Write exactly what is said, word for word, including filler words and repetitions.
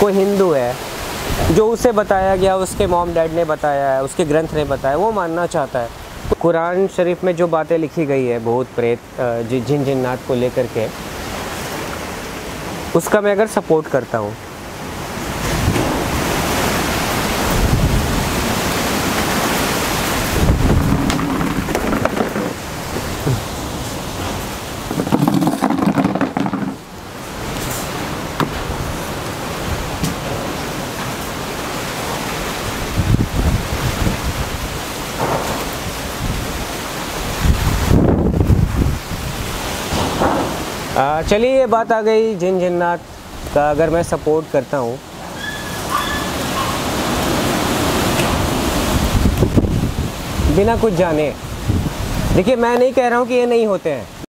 कोई हिंदू है, जो उसे बताया गया, उसके मॉम डैड ने बताया है, उसके ग्रंथ ने बताया, वो मानना चाहता है। कुरान शरीफ में जो बातें लिखी गई है भूत प्रेत जिन जिन्नात को लेकर के, उसका मैं अगर सपोर्ट करता हूँ, चलिए ये बात आ गई जिन जिन्नात का अगर मैं सपोर्ट करता हूँ, बिना कुछ जाने। देखिए मैं नहीं कह रहा हूँ कि ये नहीं होते हैं,